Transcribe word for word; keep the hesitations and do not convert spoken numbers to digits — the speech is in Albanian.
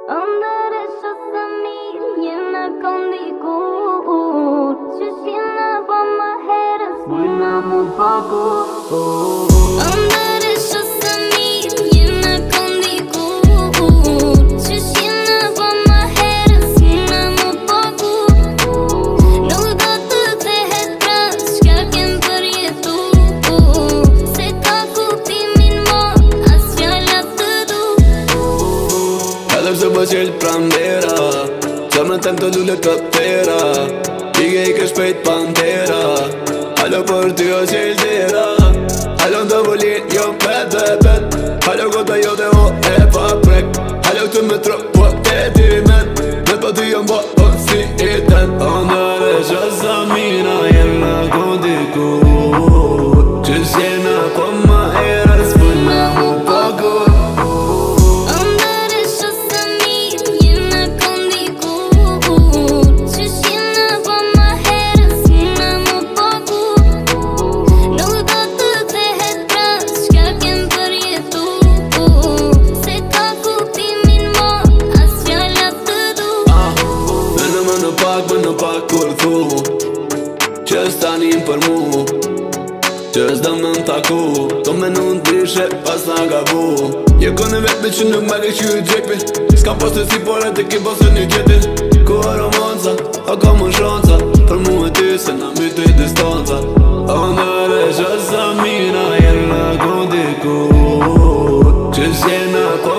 Under esos amir, llena con Dikur. Shishina pa my head, suena muy poco. Under esos amir, llena con Dikur. Shishina pa my head, suena muy poco. No dat te het trans, kaken par ye tu. Se kakuti min mo, asfjala tu. Hallå så bara chill prandera. Samla tanto lule kaptera. Diga ik er spijt pantera. Hallå party och childera. Hallå double yo pet pet. Hallå goda yo det och är på präck. Hallå tu med tropp på det till men. Men på tygen var och si i den. Under det tjossa mina jävla godikor. Just gärna komma era spunna och bakor. Just tani për mu, just dëm në taku. Do me në ndryshe pas nga gabu. Je kone vetme që nuk me ke qyri gjekpin. S'kam pas të si por e të ki pas të një gjetin. Ku a romanca, a ka më shanca. Për mu e ty se na mbi të i distanca. Under e qësa mina jena ku dikur. Qës jena